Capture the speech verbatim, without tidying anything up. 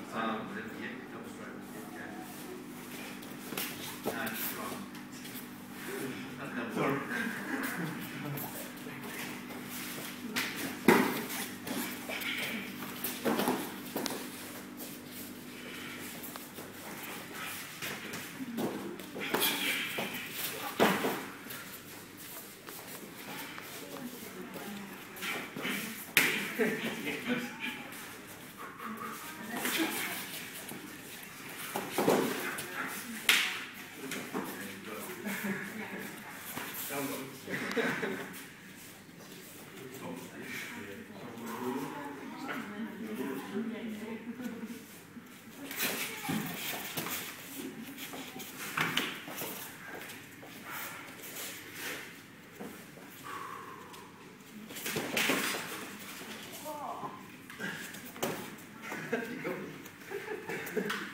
Um, yeah, double stroke. Yeah. No, it's wrong. Not double stroke. You got me.